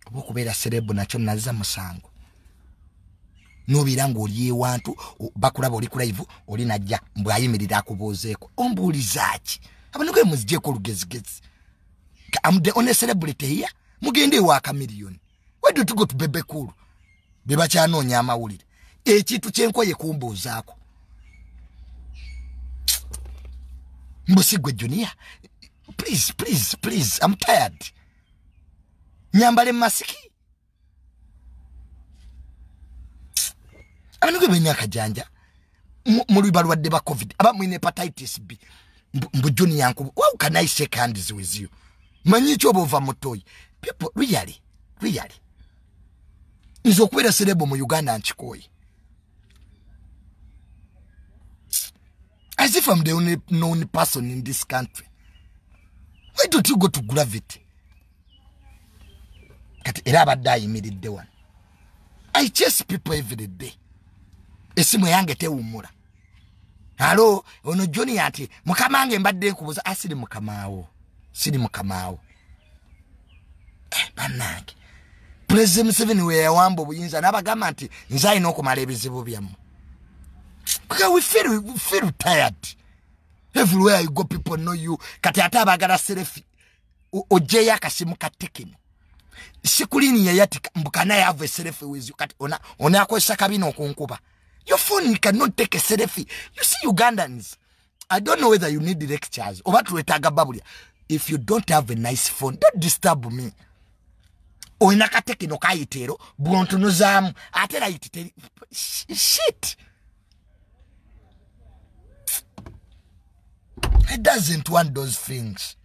Okubeera CELEB nakyo nazza musango. Nobiranga oli ewantu bakulaba oli ku live oli najja mbwayimirira akubuuzeeko. Ombuulizaaki? Abantu gwe muzijeko lugezigezi. I'm the only celebrity here. Mugende wa kamiliyoni. Why don't you go to Bebe Cool? Beba kyanoonya amawulire. Ekintu kyenkoye kumbuuzaako. Mbusigwe Junior. Please. I'm tired. Nyambale masiki. Abantu gwe benyaka janja. Muri balwadde ba COVID. Aba mwine hepatitis B. Mbu Junior yanku. How can I shake hands with you? Manyicho bova mutoyi. People really. Nzokwera CELEB mu Uganda nchikoyi. As if I'm the only known person in this country. Why don't you go to Gravity? Kati era abadde ayimiridde wano. I chase people every day. Esimu yange tewumula. Halo, ono Johnny ati mukama wange mbadde nkubuza asiri mukamaawo. Siri mukamaawo. Banange. President Museveni we yawamba obuyinza n'abagamba nti nze alina okumala ebizibu byammwe. Because we feel tired. Everywhere you go, people know you. Kati ate abagala selfie. Ojeya akasimu ka Tekino. Sikulini yayatika mbukana have a selfie with you. Kati ona akozesa kabina okunkuba. Your phone cannot take a selfie. You see Ugandans. I don't know whether you need lectures. Oba tuwetaga babulia. If you don't have a nice phone, don't disturb me. Oina ka Tekino kayitero. Bwontuno zaamu. Ate layititeri. Shit. He doesn't want those things.